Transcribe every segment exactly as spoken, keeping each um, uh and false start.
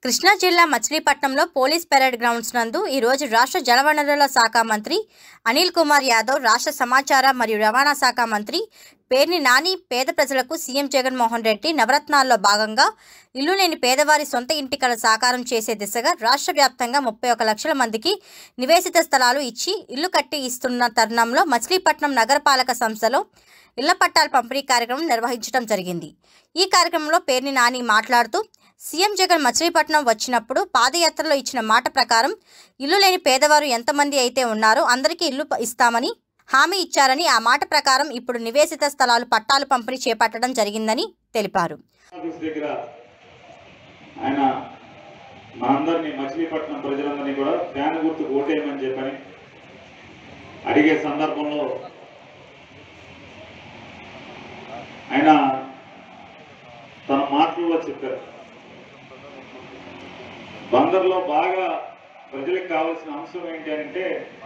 కృష్ణా జిల్లా మచిలీపట్నంలో police parade grounds నందు ఈ రోజు రాష్ట్ర జలవనరుల శాఖ మంత్రి అనిల్ కుమార్ యాదవ్, రాష్ట్ర సమాచార మరియు రవాణా శాఖ మంత్రి పేర్ని నాని పేద ప్రజలకు సీఎం జగన్మోహన్ రెడ్డి నవరత్నాల్లో భాగంగా ఇల్లు లేని పేదవారి సొంత ఇంటి కల సాకారం చేసే దిశగా రాష్ట్ర వ్యాప్తంగా ముప్పై ఒక లక్షల మందికి నివేశిత స్థలాలు ఇచ్చి ఇల్లు కట్టి ఇస్తున్న తరుణంలో మచిలీపట్నం నగరపాలక సంస్థలో ఇళ్ల పట్టాల పంపిణీ కార్యక్రమం నిర్వహించడం జరిగింది. ఈ కార్యక్రమంలో పేర్ని నాని మాట్లాడుతూ సీఎం జగన్ మచిలీపట్నం వచ్చినప్పుడు పాదయాత్రలో ఇచ్చిన మాట ప్రకారం ఇల్లు లేని పేదవారు ఎంతమంది అయితే ఉన్నారో అందరికీ ఇల్లు ఇస్తామని హామీ ఇచ్చారని, ఆ మాట ప్రకారం ఇప్పుడు నివేశిత స్థలాలు పట్టాలు పంపిణీ చేపట్టడం జరిగిందని తెలిపారు. ఆయన మనందరినీ మచిలీపట్నం ప్రజలందరినీ కూడా ఫ్యాన్ గుర్తుకు ఓటేయమని చెప్పని అడిగే సందర్భంలో ఆయన తన మాటల్లో చెప్పారు. బందర్లో బాగా ప్రజలకు కావాల్సిన అంశం ఏంటి అంటే,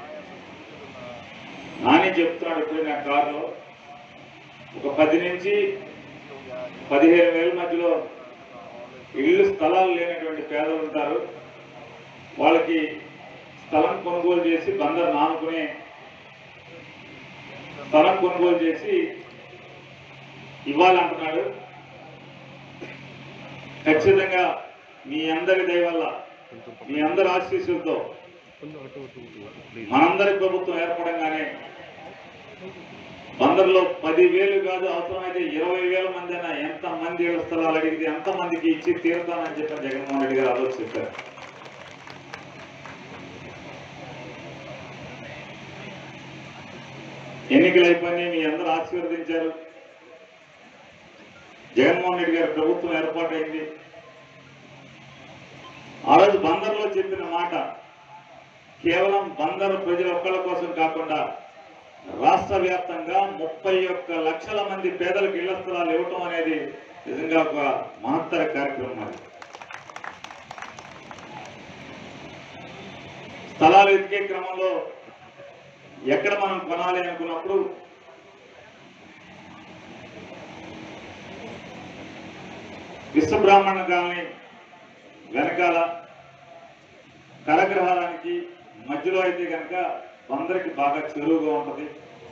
నాని చెప్తున్నాడు ఇప్పుడు నా కారులో ఒక పది నుంచి పదిహేను వేల మధ్యలో ఇళ్ళు స్థలాలు లేనటువంటి పేదలు ఉంటారు. వాళ్ళకి స్థలం కొనుగోలు చేసి బందర్ నానుకునే స్థలం కొనుగోలు చేసి ఇవ్వాలంటున్నాడు. ఖచ్చితంగా మీ అందరి దయ వల్ల, మీ అందరి ఆశీస్సులతో మనందరి ప్రభుత్వం ఏర్పడంగానే బందర్లో పదివేలు కాదు, అవసరమైతే ఇరవై వేల మంది అయినా ఎంత మంది ఏడు స్థలాలు అడిగితే ఎంతమందికి ఇచ్చి తీరుతానని చెప్పి జగన్మోహన్ రెడ్డి గారు ఆలోచన చెప్పారు. ఎన్నికలు అయిపోయి మీ అందరూ ఆశీర్వదించారు. జగన్మోహన్ రెడ్డి గారి ప్రభుత్వం ఏర్పాటైంది. ఆ రోజు బందర్లో చెప్పిన మాట కేవలం బందరు ప్రజల ఒక్కళ్ళ కోసం కాకుండా రాష్ట్ర వ్యాప్తంగా ముప్పై ఒక్క లక్షల మంది పేదలకు ఇళ్ల స్థలాలు ఇవ్వటం అనేది నిజంగా ఒక మహత్తర కార్యక్రమం. అది స్థలాలు ఎదిగే క్రమంలో ఎక్కడ మనం కొనాలి అనుకున్నప్పుడు విశ్వబ్రాహ్మణ కాలనీ వెనకాల కరగ్రహారానికి మధ్యలో అయితే కనుక అందరికి బాగా చెరువుగా ఉంటుంది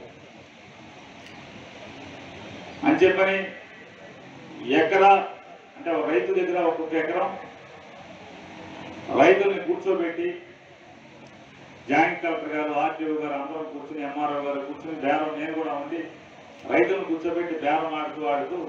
అని చెప్పని ఎకరా అంటే రైతు దగ్గర ఒక్కొక్క ఎకరం రైతుల్ని కూర్చోబెట్టి జాయింట్ కలెక్టర్ గారు, ఆర్టీఓ గారు అందరూ కూర్చుని, ఎంఆర్ఓ గారు కూర్చుని బేరం, నేను కూడా ఉండి రైతులను కూర్చోబెట్టి బేరం ఆడుతూ ఆడుతూ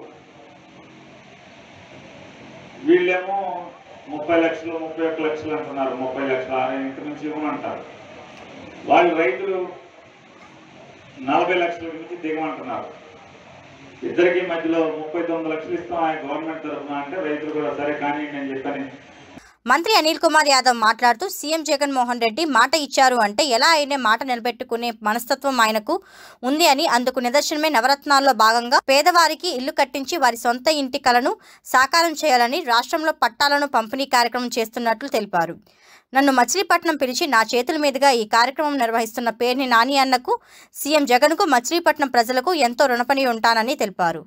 వీళ్ళేమో ముప్పై లక్షలు ముప్పై ఒక్క లక్షలు అంటున్నారు. ముప్పై లక్షలు ఆరు ఇంటి నుంచి ఇవ్వమంటారు. వాళ్ళు రైతులు నలభై లక్షల నుంచి దిగమంటున్నారు. ఇద్దరికి మధ్యలో ముప్పై తొమ్మిది లక్షలు ఇస్తాం ఆయన గవర్నమెంట్ తరఫున అంటే రైతులు కూడా సరే కానివ్వండి అని చెప్పని. మంత్రి అనిల్ కుమార్ యాదవ్ మాట్లాడుతూ సీఎం జగన్మోహన్ రెడ్డి మాట ఇచ్చారు అంటే ఎలా అయినా మాట నిలబెట్టుకునే మనస్తత్వం ఆయనకు ఉంది అని, అందుకు నిదర్శనమే నవరత్నాల్లో భాగంగా పేదవారికి ఇల్లు కట్టించి వారి సొంత ఇంటి కలను సాకారం చేయాలని రాష్ట్రంలో పట్టాలను పంపిణీ కార్యక్రమం చేస్తున్నట్లు తెలిపారు. నన్ను మచిలీపట్నం పిలిచి నా చేతుల మీదుగా ఈ కార్యక్రమం నిర్వహిస్తున్న పేర్ని నాని అన్నకు, సీఎం జగన్కు, మచిలీపట్నం ప్రజలకు ఎంతో రుణపడి ఉంటానని తెలిపారు.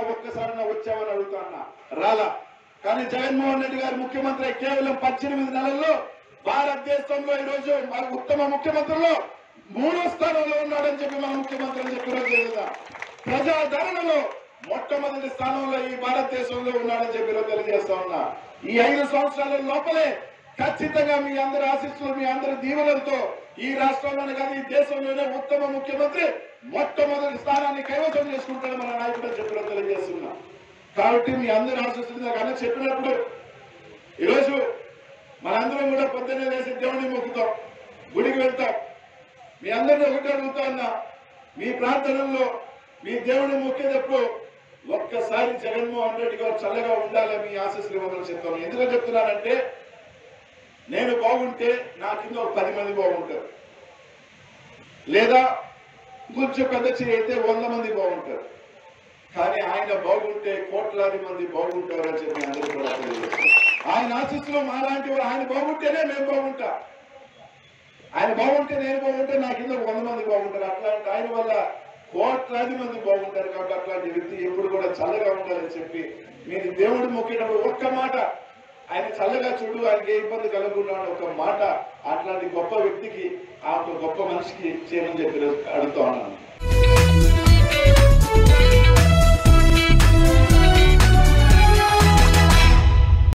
కానీ జగన్మోహన్ రెడ్డి గారు ముఖ్యమంత్రి కేవలం పద్దెనిమిది నెలల్లో భారతదేశంలో ఈ రోజు ఉత్తమ ముఖ్యమంత్రుల్లో మూడో స్థానంలో ఉన్నాడని చెప్పి మన ముఖ్యమంత్రి అని చెప్పి రోజు ప్రజాదరణలో మొట్టమొదటి స్థానంలో ఈ భారతదేశంలో ఉన్నాడని చెప్పి తెలియజేస్తా ఉన్నా. ఈ ఐదు సంవత్సరాల లోపలే ఖచ్చితంగా మీ అందరి ఆశీస్సులు, మీ అందరి దీవెనలతో ఈ రాష్ట్రంలోనే కాదు ఈ దేశంలోనే ఉత్తమ ముఖ్యమంత్రి మొట్టమొదటి స్థానాన్ని కైవసం చేసుకుంటాడు మన నాయకుడు చెప్పి తెలియజేస్తున్నా. కాబట్టి మీ అందరూ ఆశిస్తుంది కానీ చెప్పినప్పుడు ఈరోజు మనందరం కూడా పొద్దున్నే వేసి దేవుడిని మొక్కుతాం, గుడికి వెళ్తాం. మీ అందరినీ ఒకటి అడుగుతా ఉన్నా, మీ ప్రార్థనల్లో మీ దేవుడిని మొక్కేటప్పుడు ఒక్కసారి జగన్మోహన్ రెడ్డి గారు చల్లగా ఉండాలి మీ ఆశీస్సులు ఇవ్వమని చెప్తాను. ఎందుకు చెప్తున్నానంటే, నేను బాగుంటే నా కింద ఒక పది మంది బాగుంటారు, లేదా కొంచెం పెద్ద చేయి అయితే వంద మంది బాగుంటారు. కానీ ఆయన బాగుంటే కోట్లాది మంది బాగుంటారు అని చెప్పి అందరూ కూడా తెలియజేస్తారు. ఆయన ఆశీస్సులు మాలాంటి ఆయన బాగుంటేనే మేము బాగుంటా, ఆయన బాగుంటే నేను బాగుంటే నా కింద వంద మంది బాగుంటారు. అట్లాంటి ఆయన వల్ల కోట్లాది మంది బాగుంటారు. కాబట్టి అట్లాంటి వ్యక్తి ఎప్పుడు కూడా చల్లగా ఉండాలని చెప్పి మీరు దేవుడు మొక్కేటప్పుడు ఒక్క మాట ఆయన చల్లగా చూడు, ఆయనకి ఏ ఇబ్బంది కలగకుండా ఒక మాట అట్లాంటి గొప్ప వ్యక్తికి, ఆ గొప్ప మనిషికి చేయమని చెప్పి అడుగుతా ఉన్నాను.